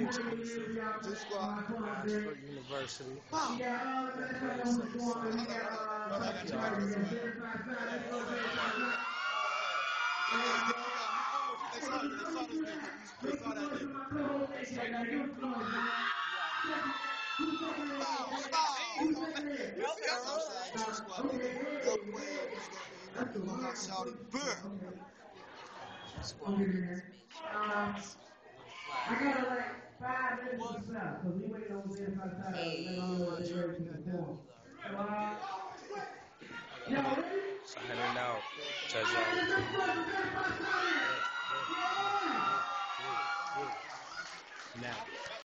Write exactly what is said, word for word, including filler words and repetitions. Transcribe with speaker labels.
Speaker 1: Two squad.
Speaker 2: Ashford University.
Speaker 1: Wow. They saw, they saw this nigga. They saw that nigga. Foul, foul. You see, that's what I'm saying. Two squad nigga. Up way, nigga. And you look like Shawty. Burr.
Speaker 3: I got like five minutes to stop because we waiting on the inside side. Hey.
Speaker 2: Signing out. Judge Now.